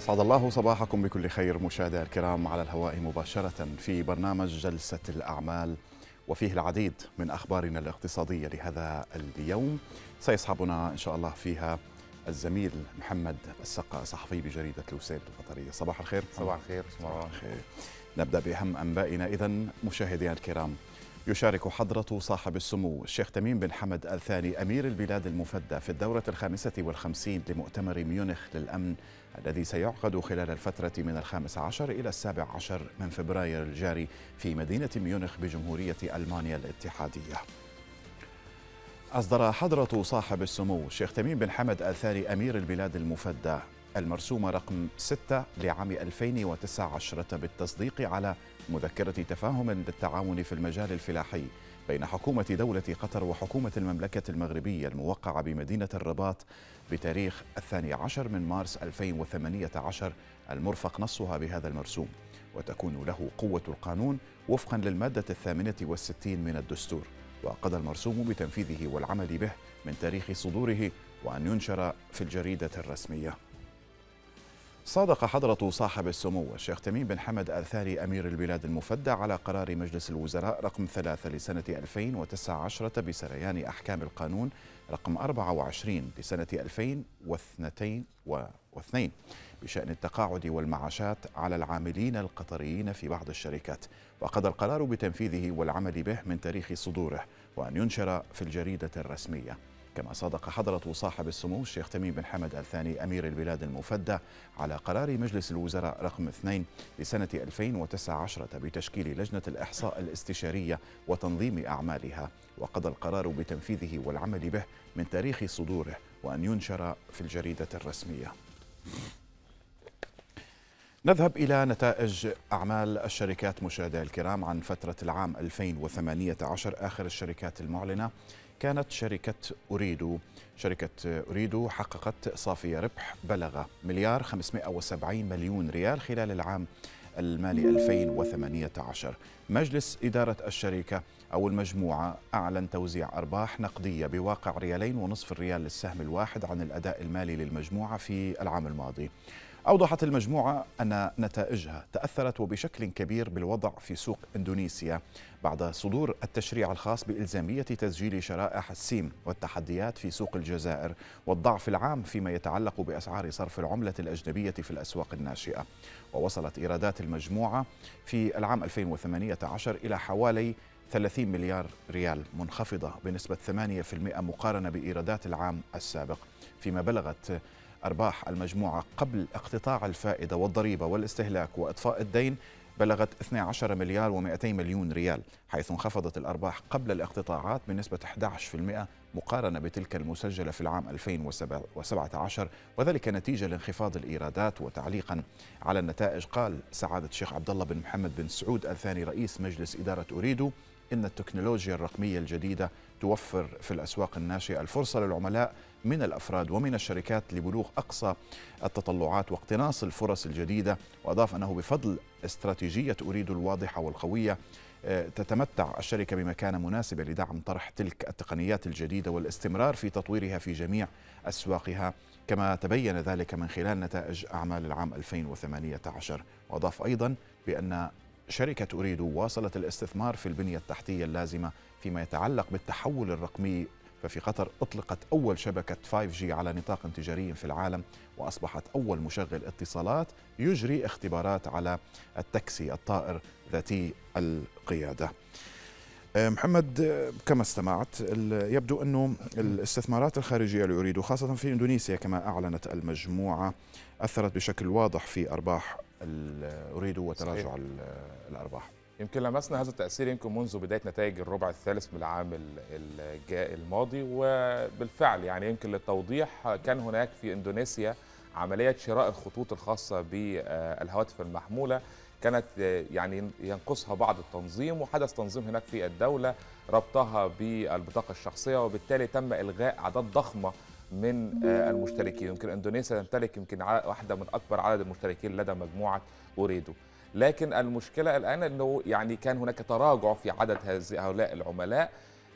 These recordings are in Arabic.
أسعد الله صباحكم بكل خير مشاهدينا الكرام على الهواء مباشرة في برنامج جلسة الأعمال، وفيه العديد من أخبارنا الاقتصادية لهذا اليوم سيصحبنا إن شاء الله فيها الزميل محمد السقا صحفي بجريدة لوسيل القطرية. صباح الخير. صباح الخير. صباح الخير. نبدأ بأهم أنبائنا إذن مشاهدينا الكرام. يشارك حضرة صاحب السمو الشيخ تميم بن حمد آل ثاني أمير البلاد المفدى في الدورة 55 لمؤتمر ميونخ للأمن الذي سيعقد خلال الفترة من 15 إلى 17 من فبراير الجاري في مدينة ميونخ بجمهورية ألمانيا الاتحادية. أصدر حضرة صاحب السمو الشيخ تميم بن حمد آل ثاني أمير البلاد المفدى المرسومة رقم 6 لعام 2019 بالتصديق على مذكرة تفاهم للتعاون في المجال الفلاحي بين حكومة دولة قطر وحكومة المملكة المغربية الموقعة بمدينة الرباط بتاريخ 12 من مارس 2018 المرفق نصها بهذا المرسوم، وتكون له قوة القانون وفقا للمادة 68 من الدستور. وقضى المرسوم بتنفيذه والعمل به من تاريخ صدوره وأن ينشر في الجريدة الرسمية. صادق حضرة صاحب السمو الشيخ تميم بن حمد آل ثاني أمير البلاد المفدى على قرار مجلس الوزراء رقم 3 لسنة 2019 بسريان أحكام القانون رقم 24 لسنة 2002 بشأن التقاعد والمعاشات على العاملين القطريين في بعض الشركات، وقضى القرار بتنفيذه والعمل به من تاريخ صدوره وأن ينشر في الجريدة الرسمية. كما صادق حضرة صاحب السمو الشيخ تميم بن حمد آل ثاني أمير البلاد المفدى على قرار مجلس الوزراء رقم 2 لسنة 2019 بتشكيل لجنة الإحصاء الاستشارية وتنظيم أعمالها، وقضى القرار بتنفيذه والعمل به من تاريخ صدوره وأن ينشر في الجريدة الرسمية. نذهب إلى نتائج أعمال الشركات مشاهدينا الكرام عن فترة العام 2018. آخر الشركات المعلنة كانت شركة أوريدو. شركة أوريدو حققت صافي ربح بلغ 1,570,000,000 ريال خلال العام المالي 2018. مجلس إدارة الشركة أو المجموعة أعلن توزيع أرباح نقدية بواقع 2.5 ريال للسهم الواحد عن الأداء المالي للمجموعة في العام الماضي. أوضحت المجموعة أن نتائجها تأثرت وبشكل كبير بالوضع في سوق إندونيسيا بعد صدور التشريع الخاص بإلزامية تسجيل شرائح السيم والتحديات في سوق الجزائر والضعف العام فيما يتعلق بأسعار صرف العملة الأجنبية في الأسواق الناشئة. ووصلت إيرادات المجموعة في العام 2018 إلى حوالي 30 مليار ريال، منخفضة بنسبة 8% مقارنة بإيرادات العام السابق، فيما بلغت أرباح المجموعة قبل اقتطاع الفائدة والضريبة والاستهلاك وإطفاء الدين بلغت 12 مليار و200 مليون ريال، حيث انخفضت الأرباح قبل الاقتطاعات بنسبة 11% مقارنة بتلك المسجلة في العام 2017، وذلك نتيجة لانخفاض الإيرادات. وتعليقا على النتائج قال سعادة الشيخ عبد الله بن محمد بن سعود آل ثاني رئيس مجلس إدارة أوريدو إن التكنولوجيا الرقمية الجديدة توفر في الأسواق الناشئة الفرصة للعملاء من الأفراد ومن الشركات لبلوغ أقصى التطلعات واقتناص الفرص الجديدة. وأضاف أنه بفضل استراتيجية أوريدو الواضحة والقوية تتمتع الشركة بمكانة مناسبة لدعم طرح تلك التقنيات الجديدة والاستمرار في تطويرها في جميع أسواقها، كما تبين ذلك من خلال نتائج أعمال العام 2018. وأضاف أيضا بأن شركة أوريدو واصلت الاستثمار في البنية التحتية اللازمة فيما يتعلق بالتحول الرقمي، ففي قطر أطلقت أول شبكة 5G على نطاق تجاري في العالم، وأصبحت أول مشغل اتصالات يجري اختبارات على التاكسي الطائر ذاتي القيادة. محمد، كما استمعت يبدو أنه الاستثمارات الخارجية لأوريدو خاصة في إندونيسيا كما أعلنت المجموعة أثرت بشكل واضح في أرباح أوريدو وتراجع الأرباح. يمكن لمسنا هذا التأثير يمكن منذ بداية نتائج الربع الثالث من العام الماضي، وبالفعل يعني يمكن للتوضيح كان هناك في إندونيسيا عملية شراء الخطوط الخاصة بالهواتف المحمولة كانت يعني ينقصها بعض التنظيم، وحدث تنظيم هناك في الدولة ربطها بالبطاقة الشخصية، وبالتالي تم إلغاء أعداد ضخمة من المشتركين. يمكن إندونيسيا تمتلك يمكن واحدة من أكبر عدد المشتركين لدى مجموعة أوريدو، لكن المشكلة الآن أنه يعني كان هناك تراجع في عدد هؤلاء العملاء.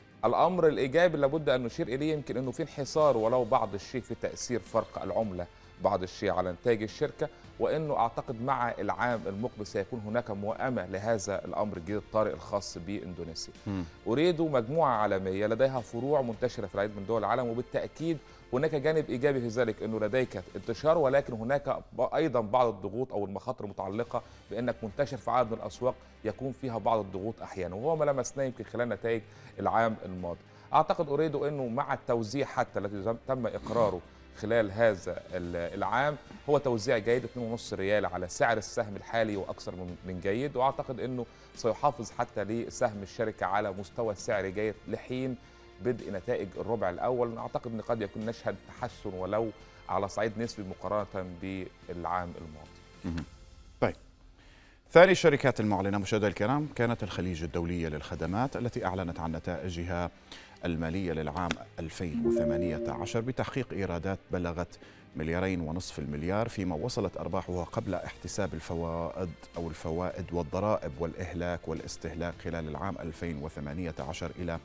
الأمر الإيجابي لابد أن نشير إليه يمكن أنه في انحسار ولو بعض الشيء في تأثير فرق العملة بعض الشيء على نتائج الشركة، وأنه أعتقد مع العام المقبل سيكون هناك موائمة لهذا الأمر الجديد الطارئ الخاص بإندونيسيا. أريدو مجموعة عالمية لديها فروع منتشرة في العديد من دول العالم، وبالتأكيد هناك جانب إيجابي في ذلك أنه لديك انتشار، ولكن هناك أيضا بعض الضغوط أو المخاطر المتعلقة بأنك منتشر في عدد من الأسواق يكون فيها بعض الضغوط أحيانا، وهو ما لمسناه يمكن خلال نتائج العام الماضي. أعتقد أريدو أنه مع التوزيع حتى الذي تم إقراره خلال هذا العام هو توزيع جيد، 2.5 ريال على سعر السهم الحالي وأكثر من جيد، وأعتقد أنه سيحافظ حتى لسهم الشركة على مستوى سعر جيد لحين بدء نتائج الربع الأول. أعتقد أن قد يكون نشهد تحسن ولو على صعيد نسبي مقارنة بالعام الماضي. طيب، ثاني الشركات المعلنة مشاهدينا الكرام كانت الخليج الدولية للخدمات التي أعلنت عن نتائجها المالية للعام 2018 بتحقيق إيرادات بلغت 2.5 مليار، فيما وصلت أرباحها قبل احتساب الفوائد والضرائب والإهلاك والاستهلاك خلال العام 2018 إلى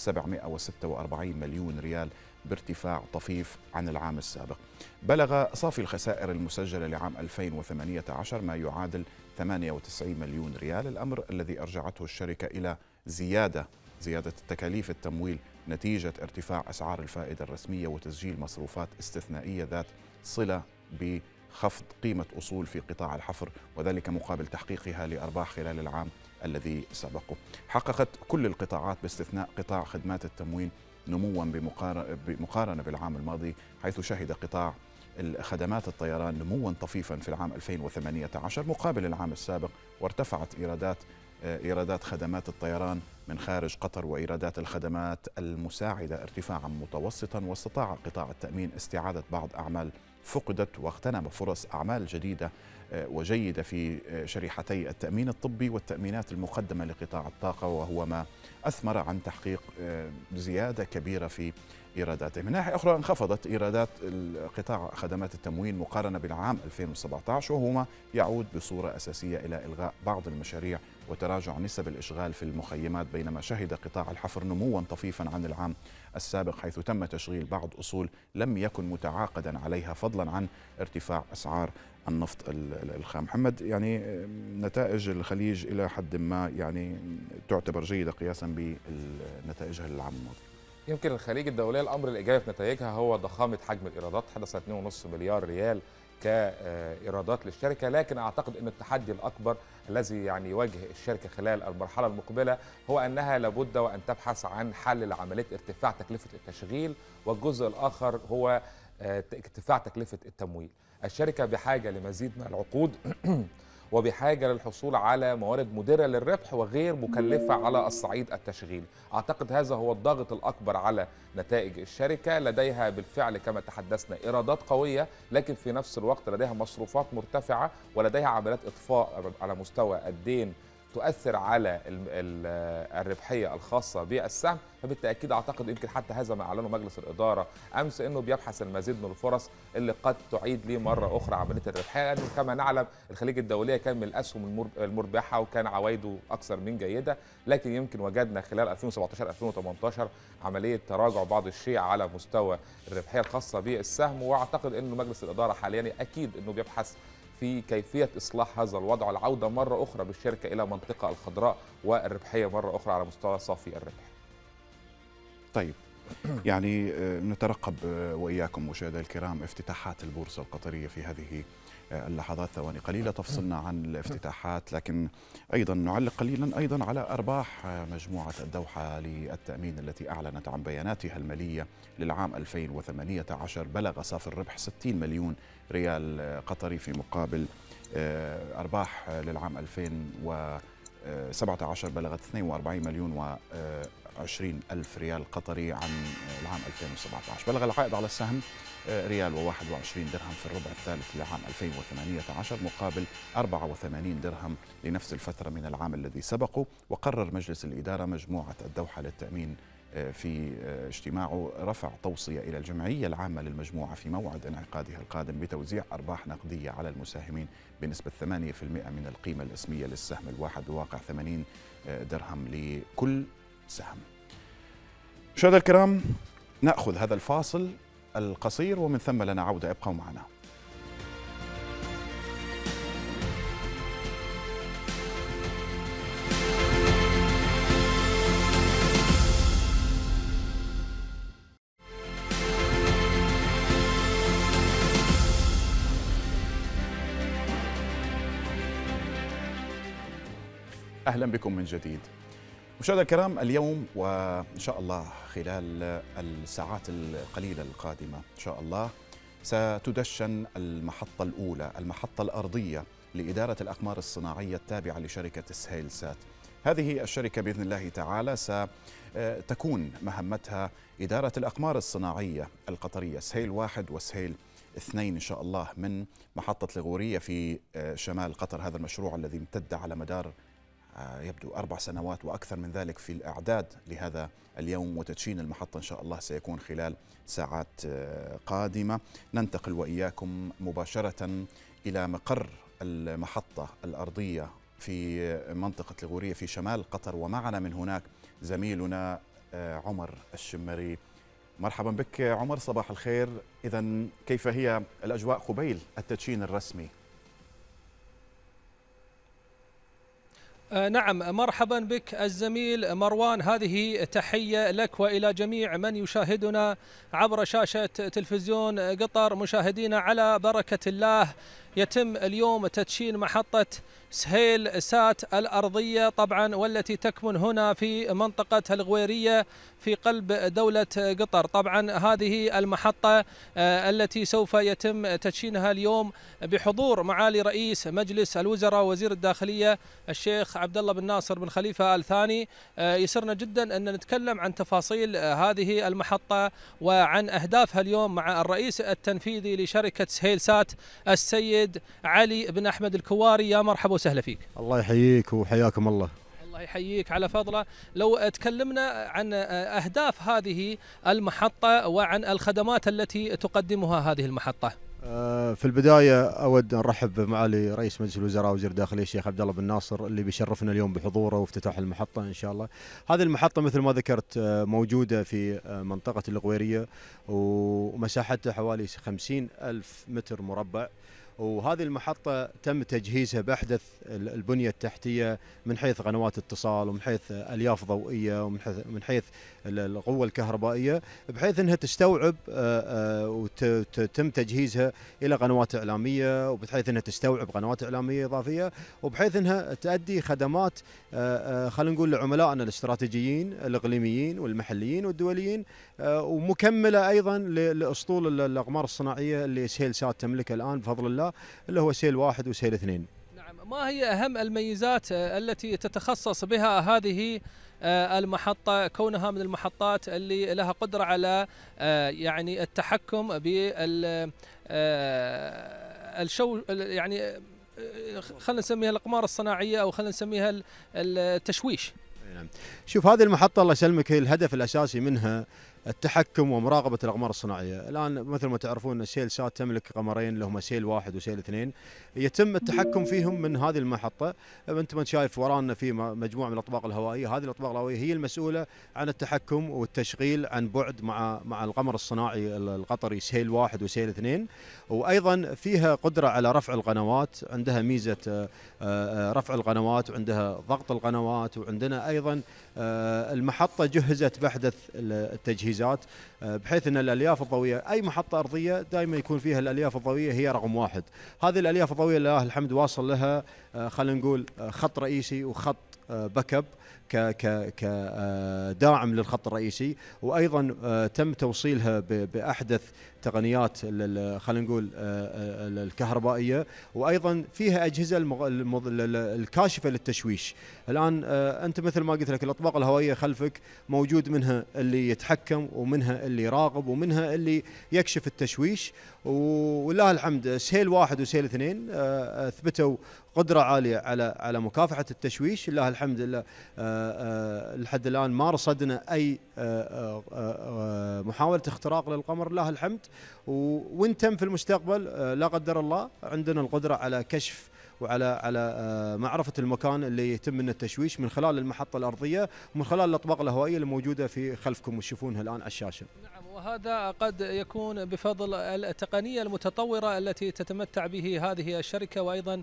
746 مليون ريال بارتفاع طفيف عن العام السابق. بلغ صافي الخسائر المسجلة لعام 2018 ما يعادل 98 مليون ريال، الأمر الذي أرجعته الشركة إلى زيادة تكاليف التمويل نتيجة ارتفاع أسعار الفائدة الرسمية وتسجيل مصروفات استثنائية ذات صلة بخفض قيمة أصول في قطاع الحفر، وذلك مقابل تحقيقها لأرباح خلال العام الذي سبقه. حققت كل القطاعات باستثناء قطاع خدمات التموين نموا بمقارنة بالعام الماضي، حيث شهد قطاع خدمات الطيران نموا طفيفا في العام 2018 مقابل العام السابق، وارتفعت إيرادات خدمات الطيران من خارج قطر وإيرادات الخدمات المساعدة ارتفاعا متوسطا، واستطاع قطاع التأمين استعادة بعض أعمال فقدت واغتنم فرص أعمال جديدة وجيدة في شريحتي التأمين الطبي والتأمينات المقدمة لقطاع الطاقة، وهو ما أثمر عن تحقيق زيادة كبيرة في إيراداته. من ناحية أخرى انخفضت إيرادات قطاع خدمات التموين مقارنة بالعام 2017، وهو ما يعود بصورة أساسية إلى إلغاء بعض المشاريع وتراجع نسب الإشغال في المخيمات، بينما شهد قطاع الحفر نموا طفيفا عن العام السابق، حيث تم تشغيل بعض أصول لم يكن متعاقدا عليها، فضلا عن ارتفاع أسعار النفط الخام. محمد، يعني نتائج الخليج إلى حد ما يعني تعتبر جيدة قياسا بنتائجها للعام الماضي. يمكن الخليج الدولية الأمر الإيجابي في نتائجها هو ضخامة حجم الإيرادات، حدث 2.5 مليار ريال كإيرادات للشركة، لكن أعتقد أن التحدي الأكبر الذي يعني يواجه الشركة خلال المرحلة المقبلة هو أنها لابد وأن تبحث عن حل لعملية ارتفاع تكلفة التشغيل، والجزء الآخر هو ارتفاع تكلفة التمويل. الشركة بحاجة لمزيد من العقود وبحاجة للحصول على موارد مدرة للربح وغير مكلفة على الصعيد التشغيلي. أعتقد هذا هو الضغط الأكبر على نتائج الشركة. لديها بالفعل كما تحدثنا إيرادات قوية، لكن في نفس الوقت لديها مصروفات مرتفعة، ولديها عمليات إطفاء على مستوى الدين تؤثر على الربحية الخاصة بالسهم. فبالتأكيد أعتقد يمكن حتى هذا ما أعلنه مجلس الإدارة أمس، أنه بيبحث المزيد من الفرص اللي قد تعيد ليه مرة أخرى عملية الربحية، لأنه كما نعلم الخليج الدولية كان من الأسهم المربحة وكان عوائده أكثر من جيدة، لكن يمكن وجدنا خلال 2017-2018 عملية تراجع بعض الشيء على مستوى الربحية الخاصة بالسهم. وأعتقد أنه مجلس الإدارة حاليا أكيد أنه بيبحث في كيفية إصلاح هذا الوضع والعودة مرة أخرى بالشركة إلى منطقة الخضراء والربحية مرة أخرى على مستوى صافي الربح. طيب، يعني نترقب وإياكم مشاهدينا الكرام افتتاحات البورصة القطرية في هذه اللحظات. ثواني قليلة تفصلنا عن الافتتاحات، لكن أيضا نعلق قليلا أيضا على أرباح مجموعة الدوحة للتأمين التي أعلنت عن بياناتها المالية للعام 2018. بلغ صافي الربح 60 مليون ريال قطري، في مقابل أرباح للعام 2017 بلغت 42 مليون و20 ألف ريال قطري عن العام 2017. بلغ العائد على السهم ريال و21 درهم في الربع الثالث لعام 2018 مقابل 84 درهم لنفس الفترة من العام الذي سبقه. وقرر مجلس الإدارة مجموعة الدوحة للتأمين في اجتماعه رفع توصية إلى الجمعية العامة للمجموعة في موعد انعقادها القادم بتوزيع أرباح نقدية على المساهمين بنسبة 8% من القيمة الإسمية للسهم الواحد بواقع 80 درهم لكل سهم. مشاهدينا الكرام، نأخذ هذا الفاصل القصير ومن ثم لنا عودة، ابقوا معنا. أهلا بكم من جديد. مشاهدينا الكرام، اليوم وإن شاء الله خلال الساعات القليلة القادمة إن شاء الله ستدشن المحطة الأولى، المحطة الأرضية لإدارة الأقمار الصناعية التابعة لشركة سهيل سات. هذه الشركة بإذن الله تعالى ستكون مهمتها إدارة الأقمار الصناعية القطرية سهيل 1 وسهيل 2 إن شاء الله من محطة الغورية في شمال قطر. هذا المشروع الذي امتد على مدار يبدو 4 سنوات وأكثر من ذلك في الإعداد لهذا اليوم، وتدشين المحطة إن شاء الله سيكون خلال ساعات قادمة. ننتقل وإياكم مباشرة إلى مقر المحطة الأرضية في منطقة الغورية في شمال قطر، ومعنا من هناك زميلنا عمر الشمري. مرحبا بك عمر، صباح الخير. إذن كيف هي الأجواء قبيل التدشين الرسمي؟ نعم، مرحبا بك الزميل مروان. هذه تحية لك وإلى جميع من يشاهدنا عبر شاشة تلفزيون قطر. مشاهدينا على بركة الله، يتم اليوم تدشين محطة سهيل سات الأرضية طبعا، والتي تكمن هنا في منطقة الغويرية في قلب دولة قطر. طبعا هذه المحطة التي سوف يتم تدشينها اليوم بحضور معالي رئيس مجلس الوزراء وزير الداخلية الشيخ عبد الله بن ناصر بن خليفة آل ثاني. يسرنا جدا أن نتكلم عن تفاصيل هذه المحطة وعن أهدافها اليوم مع الرئيس التنفيذي لشركة سهيل سات السيد علي بن أحمد الكواري. يا مرحبا وسهلا فيك. الله يحييك وحياكم الله. الله يحييك على فضله. لو تكلمنا عن أهداف هذه المحطة وعن الخدمات التي تقدمها هذه المحطة. في البداية أود أن أرحب بمعالي رئيس مجلس الوزراء وزير الداخلية الشيخ عبد الله بن ناصر اللي بيشرفنا اليوم بحضوره وافتتاح المحطة إن شاء الله. هذه المحطة مثل ما ذكرت موجودة في منطقة الغويرية ومساحتها حوالي 50,000 متر مربع، وهذه المحطة تم تجهيزها بأحدث البنية التحتية من حيث قنوات اتصال ومن حيث ألياف ضوئية ومن حيث القوة الكهربائية، بحيث أنها تستوعب وتم تجهيزها إلى قنوات إعلامية، وبحيث أنها تستوعب قنوات إعلامية إضافية، وبحيث أنها تؤدي خدمات خلينا نقول لعملائنا الاستراتيجيين الإقليميين والمحليين والدوليين، ومكملة أيضا لأسطول الأقمار الصناعية اللي سهيل سات تملكها الآن بفضل الله، اللي هو سهيل 1 وسهيل 2. نعم، ما هي أهم الميزات التي تتخصص بها هذه المحطة كونها من المحطات اللي لها قدرة على يعني التحكم بال الشو يعني خلينا نسميها الأقمار الصناعية أو خلينا نسميها التشويش؟ شوف، هذه المحطة الله يسلمك هي الهدف الأساسي منها التحكم ومراقبة الأقمار الصناعية. الآن مثل ما تعرفون سهيل سات تملك قمرين اللي هم سهيل 1 وسهيل 2، يتم التحكم فيهم من هذه المحطة. أنت شايف ورانا في مجموعة من الأطباق الهوائية، هذه الأطباق الهوائية هي المسؤولة عن التحكم والتشغيل عن بعد مع القمر الصناعي القطري سهيل 1 وسهيل 2، وأيضا فيها قدرة على رفع القنوات، عندها ميزة رفع القنوات وعندها ضغط القنوات، وعندنا أيضا المحطة جهزت بأحدث التجهيزات بحيث أن الألياف الضوئية أي محطة أرضية دائما يكون فيها الألياف الضوئية هي رقم 1. هذه الألياف الضوئية لله الحمد واصل لها خلينا نقول خط رئيسي وخط باك اب كداعم للخط الرئيسي، وايضا تم توصيلها باحدث تقنيات خلينا نقول الكهربائيه، وايضا فيها اجهزه الكاشفه للتشويش. الان انت مثل ما قلت لك الاطباق الهوائيه خلفك موجود منها اللي يتحكم ومنها اللي يراقب ومنها اللي يكشف التشويش، ولله الحمد سهيل 1 وسهيل 2 اثبتوا قدرة عالية على مكافحة التشويش. لله الحمد لله لحد الآن ما رصدنا أي محاولة اختراق للقمر لله الحمد، وإن تم في المستقبل لا قدر الله عندنا القدرة على كشف وعلى معرفة المكان اللي يتم منه التشويش من خلال المحطة الأرضية ومن خلال الأطباق الهوائية الموجودة في خلفكم وتشوفونها الآن على الشاشة. نعم، وهذا قد يكون بفضل التقنية المتطورة التي تتمتع به هذه الشركة، وأيضا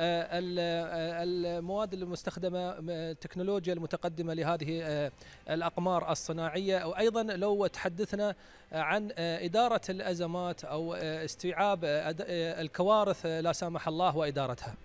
المواد المستخدمة، التكنولوجيا المتقدمة لهذه الأقمار الصناعية. وأيضا لو تحدثنا عن إدارة الأزمات أو استيعاب الكوارث لا سامح الله وإدارتها.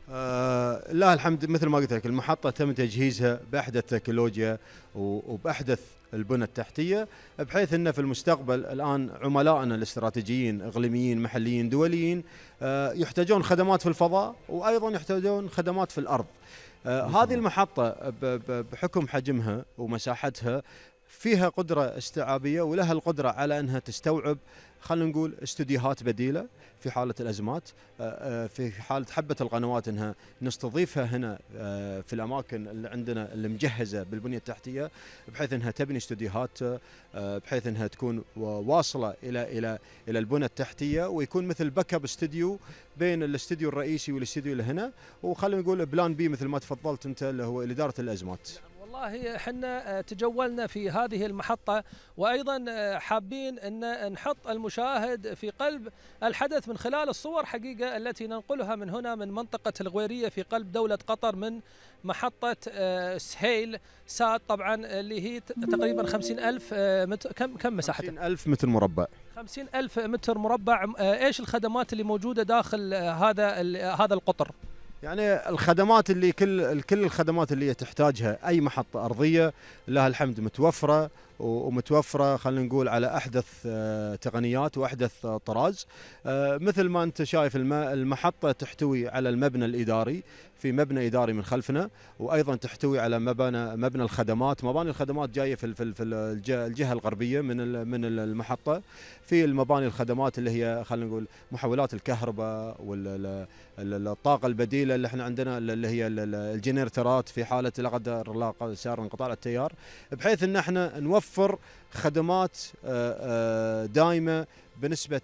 لله الحمد، مثل ما قلت لك المحطة تم تجهيزها بأحدث تكنولوجيا وبأحدث البنى التحتية، بحيث أن في المستقبل الآن عملائنا الاستراتيجيين إقليميين محليين دوليين يحتاجون خدمات في الفضاء وأيضا يحتاجون خدمات في الأرض. هذه المحطة بحكم حجمها ومساحتها فيها قدرة استيعابية ولها القدرة على أنها تستوعب، خلينا نقول استوديوهات بديلة في حالة الأزمات، في حالة حبة القنوات أنها نستضيفها هنا في الأماكن اللي عندنا اللي مجهزة بالبنية التحتية، بحيث أنها تبني استوديوهات، بحيث أنها تكون واصلة إلى البنى التحتية، ويكون مثل باك اب استوديو بين الاستوديو الرئيسي والاستوديو اللي هنا، وخلينا نقول بلان بي مثل ما تفضلت أنت اللي هو إدارة الأزمات. والله احنا تجولنا في هذه المحطة، وأيضا حابين أن نحط المشاهد في قلب الحدث من خلال الصور حقيقة التي ننقلها من هنا من منطقة الغويرية في قلب دولة قطر، من محطة سهيل سات طبعا اللي هي تقريبا 50,000 متر. كم مساحتها؟ 50,000 متر مربع. 50,000 متر مربع. ايش الخدمات اللي موجودة داخل هذا القطر؟ يعني الخدمات اللي كل الخدمات اللي تحتاجها اي محطه ارضيه لها الحمد متوفره، ومتوفره خلينا نقول على احدث تقنيات واحدث طراز. مثل ما انت شايف المحطه تحتوي على المبنى الاداري، في مبنى اداري من خلفنا، وايضا تحتوي على مبنى الخدمات. مباني الخدمات جايه في الجهه الغربيه من المحطه، في المباني الخدمات اللي هي خلينا نقول محولات الكهرباء والطاقه البديله اللي احنا عندنا اللي هي الجنريترات في حاله لا قدر الله صار انقطاع التيار، بحيث ان احنا نوفر خدمات دائمه بنسبة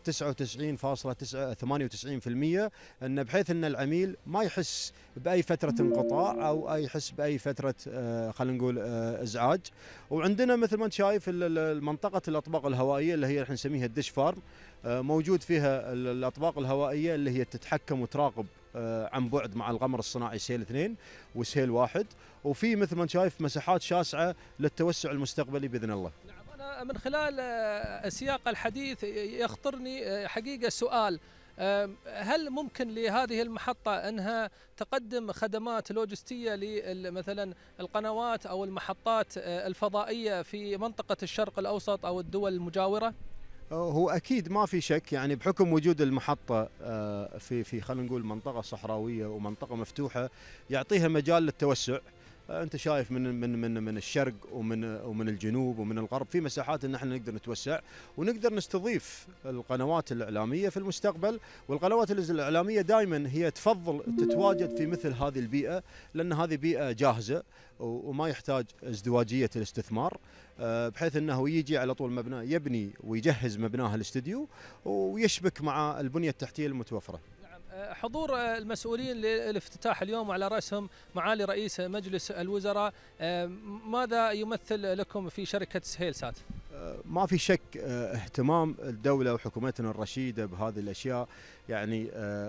99.98%، أن بحيث أن العميل ما يحس بأي فترة انقطاع أو يحس بأي فترة خلينا نقول إزعاج. وعندنا مثل ما أنت شايف المنطقة الأطباق الهوائية اللي هي نسميها الدش فارم، موجود فيها الأطباق الهوائية اللي هي تتحكم وتراقب عن بعد مع القمر الصناعي سهيل 2 وسهيل 1، وفي مثل ما أنت شايف مساحات شاسعة للتوسع المستقبلي بإذن الله. من خلال سياق الحديث يخطرني حقيقة سؤال، هل ممكن لهذه المحطة أنها تقدم خدمات لوجستية مثلا القنوات أو المحطات الفضائية في منطقة الشرق الأوسط أو الدول المجاورة؟ هو أكيد ما في شك، يعني بحكم وجود المحطة في خلينا نقول منطقة صحراوية ومنطقة مفتوحة يعطيها مجال للتوسع. انت شايف من الشرق ومن الجنوب ومن الغرب في مساحات ان احنا نقدر نتوسع ونقدر نستضيف القنوات الاعلاميه في المستقبل. والقنوات الاعلاميه دائما هي تفضل تتواجد في مثل هذه البيئه، لان هذه بيئه جاهزه وما يحتاج ازدواجيه الاستثمار، بحيث انه يجي على طول مبنى يبني ويجهز مبناه الاستديو ويشبك مع البنيه التحتيه المتوفره. حضور المسؤولين للافتتاح اليوم وعلى رأسهم معالي رئيس مجلس الوزراء، ماذا يمثل لكم في شركة سهيل سات؟ ما في شك اهتمام الدولة وحكومتنا الرشيدة بهذه الأشياء، يعني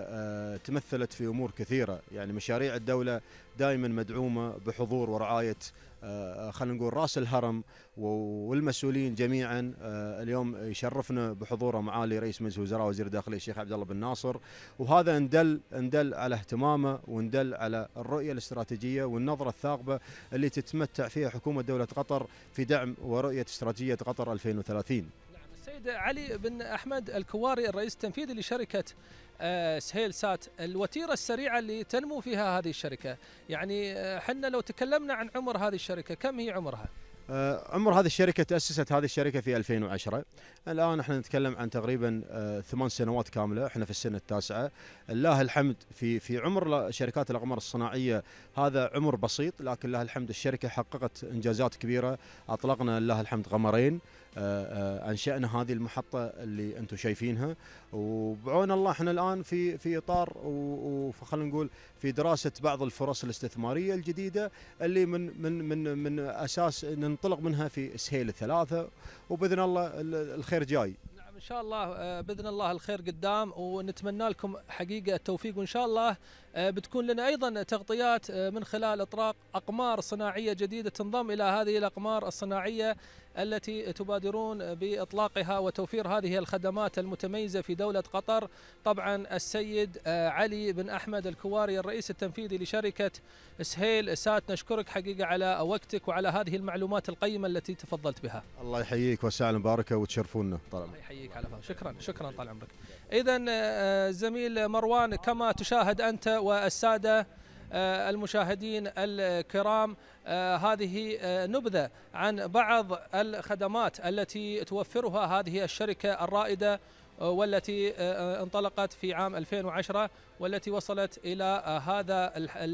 تمثلت في أمور كثيرة. يعني مشاريع الدولة دائما مدعومة بحضور ورعاية خلينا نقول رأس الهرم والمسؤولين جميعا. اليوم يشرفنا بحضوره معالي رئيس مجلس الوزراء وزير الداخلية الشيخ عبد الله بن ناصر، وهذا ندل على اهتمامه وندل على الرؤية الاستراتيجية والنظرة الثاقبة اللي تتمتع فيها حكومة دولة قطر في دعم ورؤية استراتيجية قطر 2030. السيد علي بن أحمد الكواري الرئيس التنفيذي لشركة سهيل سات، الوتيرة السريعة اللي تنمو فيها هذه الشركة، يعني حنا لو تكلمنا عن عمر هذه الشركة كم هي عمرها؟ عمر هذه الشركة تأسست هذه الشركة في 2010، الآن احنا نتكلم عن تقريبا 8 سنوات كاملة، احنا في السنة التاسعة. لله الحمد في عمر شركات الأقمار الصناعية هذا عمر بسيط، لكن لله الحمد الشركة حققت إنجازات كبيرة. أطلقنا لله الحمد قمرين، أنشأنا هذه المحطة اللي أنتم شايفينها، وبعون الله احنا الآن في إطار وخلينا نقول في دراسة بعض الفرص الاستثمارية الجديدة اللي من أساس ننطلق منها في سهيل 3، وبإذن الله الخير جاي. نعم إن شاء الله، بإذن الله الخير قدام، ونتمنى لكم حقيقة التوفيق، وإن شاء الله بتكون لنا أيضا تغطيات من خلال إطلاق أقمار صناعية جديدة تنضم إلى هذه الأقمار الصناعية التي تبادرون بإطلاقها وتوفير هذه الخدمات المتميزة في دولة قطر. طبعا السيد علي بن أحمد الكواري الرئيس التنفيذي لشركة سهيل سات، نشكرك حقيقة على وقتك وعلى هذه المعلومات القيمة التي تفضلت بها. الله يحييك وسهلا مباركة وتشرفونا. الله يحييك على فهم. شكرا طال عمرك. إذن زميل مروان، كما تشاهد أنت والسادة المشاهدين الكرام، هذه نبذة عن بعض الخدمات التي توفرها هذه الشركة الرائدة والتي انطلقت في عام 2010 والتي وصلت إلى هذا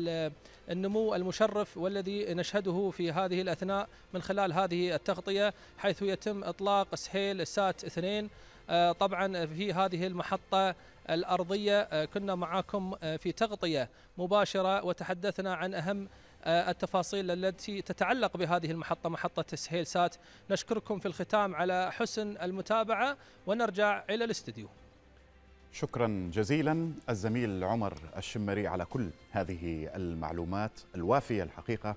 النمو المشرف والذي نشهده في هذه الأثناء من خلال هذه التغطية، حيث يتم إطلاق سهيل سات 2. طبعا في هذه المحطة الأرضية كنا معكم في تغطية مباشرة وتحدثنا عن أهم التفاصيل التي تتعلق بهذه المحطة، محطة سهيل سات. نشكركم في الختام على حسن المتابعة ونرجع إلى الاستديو. شكرا جزيلا الزميل عمر الشمري على كل هذه المعلومات الوافية الحقيقة،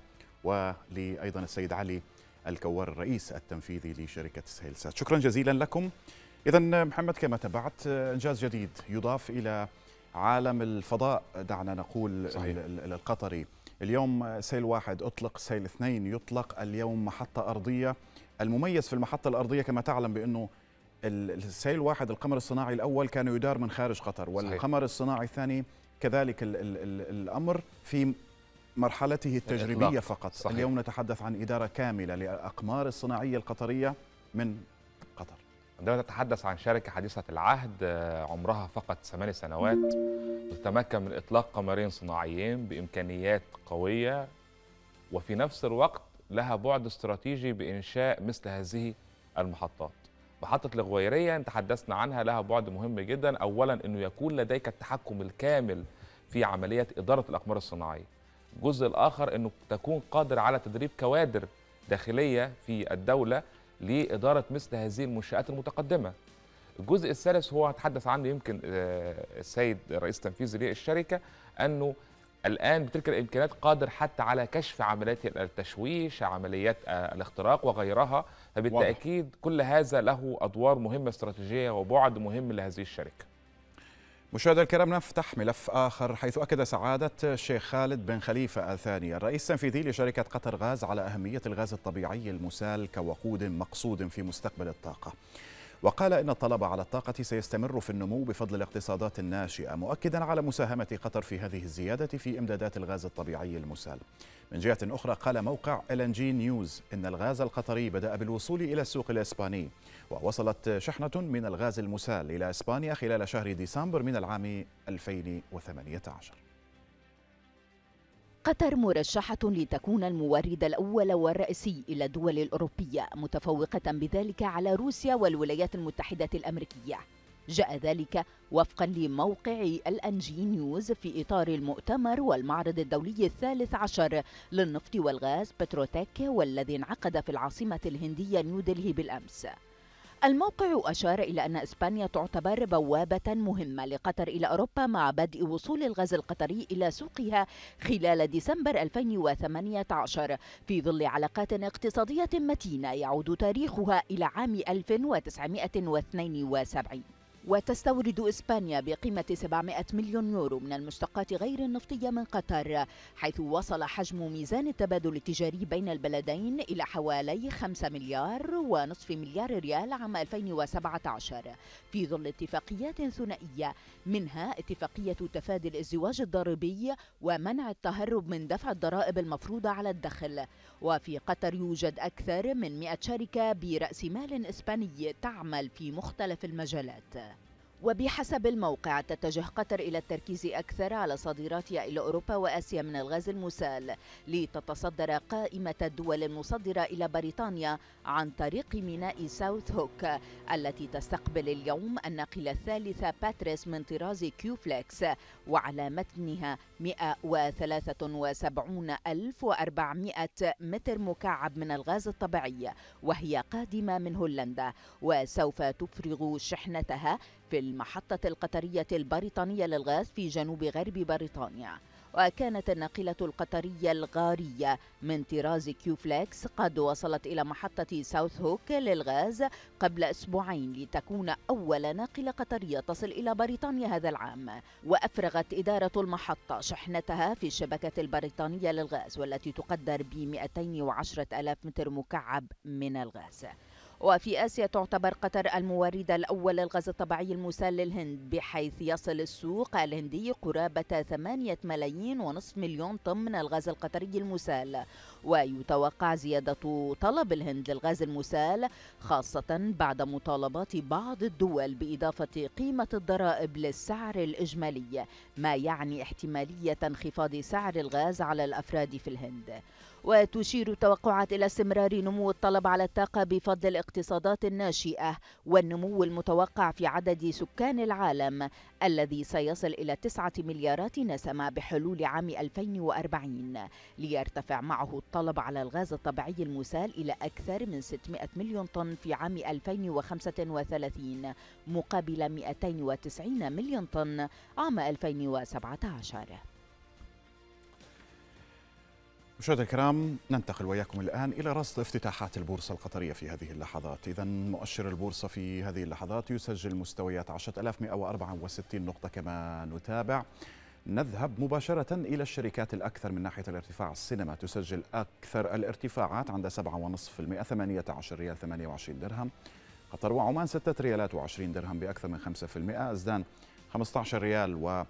ولأيضا السيد علي الكوار الرئيس التنفيذي لشركة سهيل سات. شكرا جزيلا لكم. إذن محمد، كما تابعت إنجاز جديد يضاف إلى عالم الفضاء، دعنا نقول صحيح. القطري. اليوم سيل 1 أطلق، سيل 2 يطلق، اليوم محطة أرضية. المميز في المحطة الأرضية كما تعلم بأنه السيل 1 القمر الصناعي الأول كان يدار من خارج قطر، والقمر الصناعي الثاني كذلك الأمر في مرحلته التجريبية فقط. صحيح. اليوم نتحدث عن إدارة كاملة للأقمار الصناعية القطرية من قطر. عندما نتحدث عن شركة حديثة العهد عمرها فقط 8 سنوات تتمكن من إطلاق قمرين صناعيين بإمكانيات قوية، وفي نفس الوقت لها بعد استراتيجي بإنشاء مثل هذه المحطات. محطة الغويرية تحدثنا عنها، لها بعد مهم جدا. أولا أنه يكون لديك التحكم الكامل في عملية إدارة الأقمار الصناعية. الجزء الآخر أنه تكون قادر على تدريب كوادر داخلية في الدولة لإدارة مثل هذه المنشآت المتقدمة. الجزء الثالث هو هتحدث عنه يمكن السيد الرئيس التنفيذي للشركة، أنه الآن بتلك الإمكانيات قادر حتى على كشف عمليات التشويش، عمليات الاختراق وغيرها. فبالتأكيد كل هذا له أدوار مهمة استراتيجية وبعد مهم لهذه الشركة. مشاهدينا الكرام، نفتح ملف آخر، حيث أكد سعادة الشيخ خالد بن خليفة آل ثاني الرئيس التنفيذي لشركة قطر غاز على أهمية الغاز الطبيعي المسال كوقود مقصود في مستقبل الطاقة، وقال إن الطلب على الطاقة سيستمر في النمو بفضل الاقتصادات الناشئة، مؤكدا على مساهمة قطر في هذه الزيادة في إمدادات الغاز الطبيعي المسال. من جهة أخرى، قال موقع LNG نيوز إن الغاز القطري بدأ بالوصول إلى السوق الإسباني، ووصلت شحنة من الغاز المسال إلى إسبانيا خلال شهر ديسمبر من العام 2018. قطر مرشحة لتكون المورد الأول والرئيسي إلى الدول الأوروبية، متفوقة بذلك على روسيا والولايات المتحدة الأمريكية. جاء ذلك وفقا لموقع LNG نيوز في إطار المؤتمر والمعرض الدولي 13 للنفط والغاز بتروتيك، والذي انعقد في العاصمة الهندية نيودلهي بالأمس. الموقع أشار إلى أن إسبانيا تعتبر بوابة مهمة لقطر إلى أوروبا مع بدء وصول الغاز القطري إلى سوقها خلال ديسمبر 2018 في ظل علاقات اقتصادية متينة يعود تاريخها إلى عام 1972. وتستورد إسبانيا بقيمة 700 مليون يورو من المشتقات غير النفطية من قطر، حيث وصل حجم ميزان التبادل التجاري بين البلدين إلى حوالي 5 مليار ونصف مليار ريال عام 2017 في ظل اتفاقيات ثنائية، منها اتفاقية تفادي الازدواج الضريبي ومنع التهرب من دفع الضرائب المفروضة على الدخل. وفي قطر يوجد أكثر من 100 شركة برأس مال إسباني تعمل في مختلف المجالات. وبحسب الموقع تتجه قطر إلى التركيز أكثر على صادراتها إلى أوروبا وآسيا من الغاز المسال، لتتصدر قائمة الدول المصدرة إلى بريطانيا عن طريق ميناء ساوث هوك التي تستقبل اليوم الناقلة الثالثة باتريس من طراز كيوفليكس، وعلى متنها 173,400 متر مكعب من الغاز الطبيعي، وهي قادمة من هولندا، وسوف تفرغ شحنتها في المحطة القطرية البريطانية للغاز في جنوب غرب بريطانيا. وكانت الناقلة القطرية الغارية من طراز كيوفليكس قد وصلت إلى محطة ساوث هوك للغاز قبل أسبوعين لتكون أول ناقلة قطرية تصل إلى بريطانيا هذا العام. وأفرغت إدارة المحطة شحنتها في الشبكة البريطانية للغاز والتي تقدر ب210 ألاف متر مكعب من الغاز. وفي آسيا تعتبر قطر المورد الأول للغاز الطبيعي المسال للهند، بحيث يصل السوق الهندي قرابة 8 ملايين ونصف مليون طن من الغاز القطري المسال. ويتوقع زيادة طلب الهند للغاز المسال، خاصة بعد مطالبات بعض الدول بإضافة قيمة الضرائب للسعر الإجمالي، ما يعني احتمالية انخفاض سعر الغاز على الأفراد في الهند. وتشير التوقعات إلى استمرار نمو الطلب على الطاقة بفضل الاقتصادات الناشئة والنمو المتوقع في عدد سكان العالم الذي سيصل إلى 9 مليارات نسمة بحلول عام 2040، ليرتفع معه الطلب على الغاز الطبيعي المسال إلى أكثر من 600 مليون طن في عام 2035 مقابل 290 مليون طن عام 2017. مشاهدينا الكرام، ننتقل وياكم الآن إلى رصد افتتاحات البورصة القطرية في هذه اللحظات. إذا مؤشر البورصة في هذه اللحظات يسجل مستويات 10164 نقطة. كما نتابع نذهب مباشرة إلى الشركات الأكثر من ناحية الارتفاع. السينما تسجل أكثر الارتفاعات عند 7.5%، 18 ريال 28 درهم. قطر وعمان 6 ريالات و20 درهم بأكثر من 5%. أزدان 15 ريال و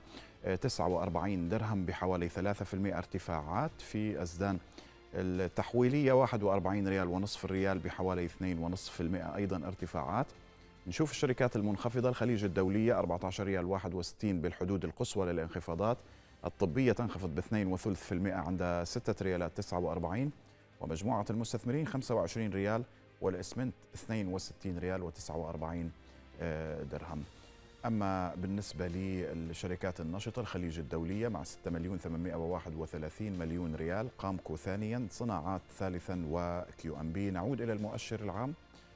49 درهم بحوالي 3% ارتفاعات. في أزدان التحويلية 41 ريال ونصف الريال بحوالي 2.5% أيضا ارتفاعات. نشوف الشركات المنخفضة. الخليج الدولية 14 ريال 61 بالحدود القصوى للانخفاضات. الطبية تنخفض ب2.3% عند 6 ريالات 49. ومجموعة المستثمرين 25 ريال، والإسمنت 62 ريال و49 درهم. أما بالنسبة للشركات النشطة، الخليج الدولية مع 6 مليون 831 مليون ريال، قامكو ثانيا، صناعات ثالثا، وكيو ام بي. نعود إلى المؤشر العام.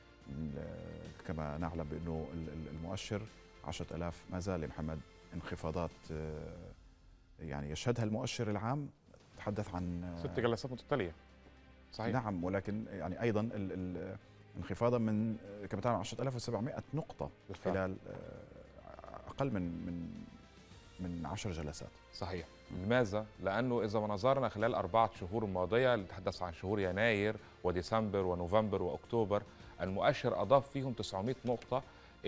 كما نعلم بأنه المؤشر 10,000 ما زال محمد انخفاضات يعني يشهدها المؤشر العام. تحدث عن 6 جلسات متتالية. صحيح. نعم، ولكن يعني أيضا انخفاضا من كما تعلم 10,700 نقطة خلال أقل من 10 جلسات. صحيح. لماذا؟ لأنه إذا نظرنا خلال 4 شهور الماضية، نتحدث عن شهور يناير وديسمبر ونوفمبر وأكتوبر، المؤشر أضاف فيهم 900 نقطة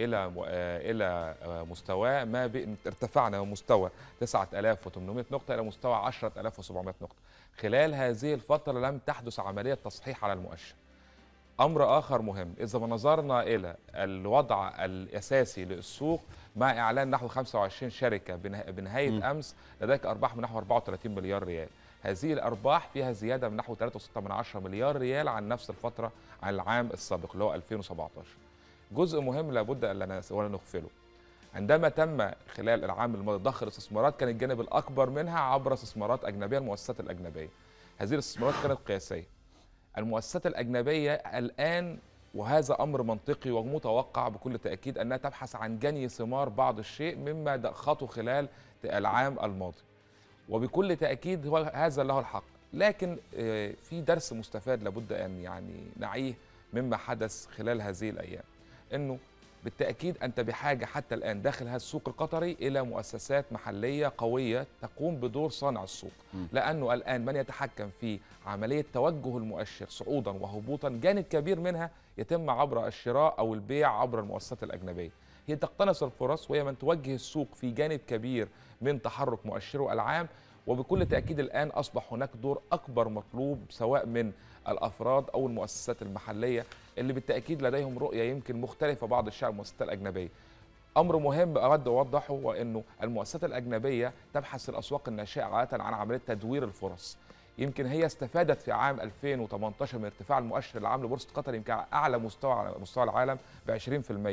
إلى مستوى ما ارتفعنا من مستوى 9,800 نقطة إلى مستوى 10,700 نقطة. خلال هذه الفترة لم تحدث عملية تصحيح على المؤشر. أمر آخر مهم، إذا نظرنا إلى الوضع الأساسي للسوق مع إعلان نحو 25 شركة بنهاية أمس لديك أرباح من نحو 34 مليار ريال. هذه الأرباح فيها زيادة من نحو 3.6 مليار ريال عن نفس الفترة عن العام السابق اللي هو 2017. جزء مهم لابد أن لا نغفله. عندما تم خلال العام الماضي ضخ الاستثمارات، كان الجانب الأكبر منها عبر استثمارات أجنبية، المؤسسات الأجنبية. هذه الاستثمارات كانت قياسية. المؤسسات الأجنبية الآن، وهذا أمر منطقي ومتوقع بكل تأكيد، أنها تبحث عن جني ثمار بعض الشيء مما ضخته خلال العام الماضي، وبكل تأكيد هو هذا له الحق. لكن في درس مستفاد لابد أن يعني نعيه مما حدث خلال هذه الأيام، أنه بالتأكيد أنت بحاجة حتى الآن داخل هذا السوق القطري إلى مؤسسات محلية قوية تقوم بدور صانع السوق. لأنه الآن من يتحكم في عملية توجه المؤشر صعودا وهبوطا، جانب كبير منها يتم عبر الشراء أو البيع عبر المؤسسات الأجنبية. هي تقتنص الفرص، وهي من توجه السوق في جانب كبير من تحرك مؤشره العام. وبكل تأكيد الآن أصبح هناك دور أكبر مطلوب، سواء من الأفراد أو المؤسسات المحلية اللي بالتأكيد لديهم رؤية يمكن مختلفة بعض الشيء عن المؤسسات الأجنبية. أمر مهم أود أوضحه، وأنه المؤسسات الأجنبية تبحث الأسواق الناشئة عادة عن عملية تدوير الفرص. يمكن هي استفادت في عام 2018 من ارتفاع المؤشر العام لبورصة قطر يمكن أعلى مستوى على مستوى العالم ب20%.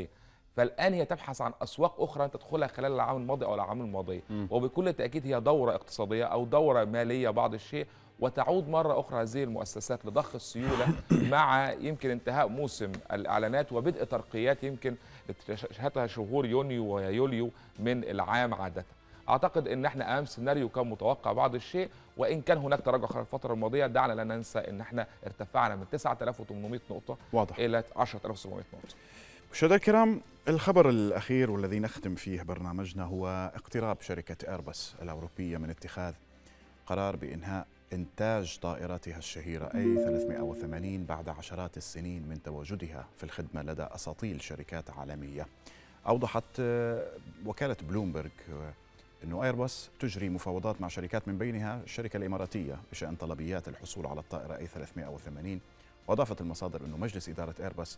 فالان هي تبحث عن اسواق اخرى تدخلها خلال العام الماضي او العام الماضيه، وبكل تاكيد هي دوره اقتصاديه او دوره ماليه بعض الشيء، وتعود مره اخرى هذه المؤسسات لضخ السيوله مع يمكن انتهاء موسم الاعلانات وبدء ترقيات يمكن شهدتها شهور يونيو ويوليو من العام عاده. اعتقد ان احنا امام سيناريو كان متوقع بعض الشيء، وان كان هناك تراجع خلال الفتره الماضيه دعنا لا ننسى ان احنا ارتفعنا من 9800 نقطه واضح الى 10700 نقطه. مشاهدينا الكرام، الخبر الأخير والذي نختم فيه برنامجنا هو اقتراب شركة إيرباص الأوروبية من اتخاذ قرار بإنهاء إنتاج طائراتها الشهيرة A380 بعد عشرات السنين من تواجدها في الخدمة لدى أساطيل شركات عالمية. أوضحت وكالة بلومبرغ أن إيرباص تجري مفاوضات مع شركات من بينها الشركة الإماراتية بشأن طلبيات الحصول على الطائرة A380. وأضافت المصادر أن مجلس إدارة إيرباص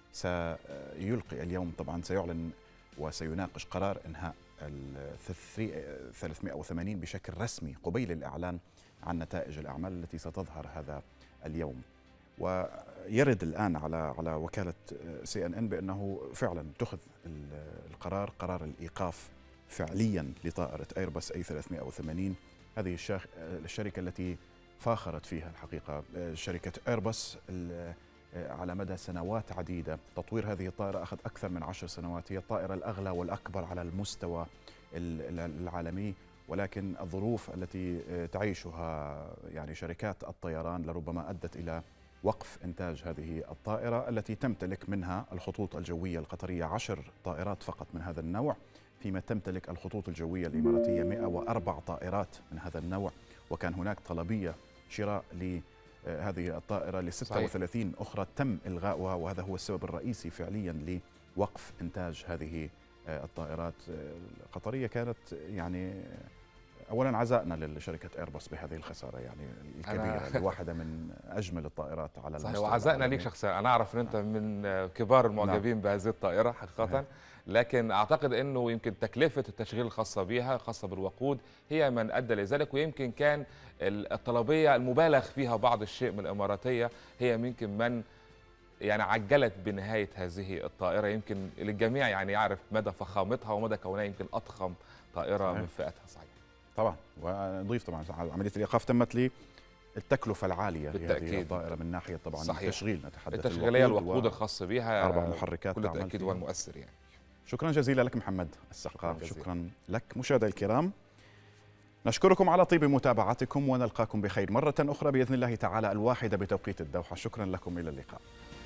سيلقي اليوم، طبعا سيعلن وسيناقش قرار إنهاء ال 380 بشكل رسمي قبيل الإعلان عن نتائج الأعمال التي ستظهر هذا اليوم. ويرد الآن على وكالة CNN بأنه فعلا اتخذ قرار الإيقاف فعليا لطائرة إيرباص A380. هذه الشركة التي فاخرت فيها الحقيقة شركة إيرباص على مدى سنوات عديدة. تطوير هذه الطائرة أخذ أكثر من 10 سنوات، هي الطائرة الأغلى والأكبر على المستوى العالمي، ولكن الظروف التي تعيشها يعني شركات الطيران لربما أدت إلى وقف إنتاج هذه الطائرة التي تمتلك منها الخطوط الجوية القطرية 10 طائرات فقط من هذا النوع، فيما تمتلك الخطوط الجوية الإماراتية 104 طائرات من هذا النوع. وكان هناك طلبية شراء هذه الطائرة ل 36 أخرى تم إلغاؤها، وهذا هو السبب الرئيسي فعليا لوقف إنتاج هذه الطائرات القطرية. كانت يعني أولا عزائنا لشركة إيرباص بهذه الخسارة يعني الكبيرة، واحدة من أجمل الطائرات على المستوى. وعزائنا ليك شخصيا، أنا أعرف أن أنت من كبار المعجبين بهذه الطائرة حقيقة، لكن أعتقد أنه يمكن تكلفة التشغيل الخاصة بها خاصة بالوقود هي من أدى لذلك، ويمكن كان الطلبية المبالغ فيها بعض الشيء من الإماراتية هي يمكن من يعني عجلت بنهاية هذه الطائرة. يمكن للجميع يعني يعرف مدى فخامتها ومدى كونها يمكن أضخم طائرة من فئتها. صحيح طبعا. ونضيف طبعا عملية الإيقاف تمت للتكلفة العالية لهذه الطائرة من ناحية طبعا التشغيل، نتحدث التشغيلية الوقود الخاص بها 4 محركات كل تأكيد هو المؤثر يعني. شكرا جزيلا لك محمد السقاف، شكرا لك. مشاهدينا الكرام، نشكركم على طيب متابعتكم ونلقاكم بخير مرة أخرى بإذن الله تعالى 1 بتوقيت الدوحة. شكرا لكم، إلى اللقاء.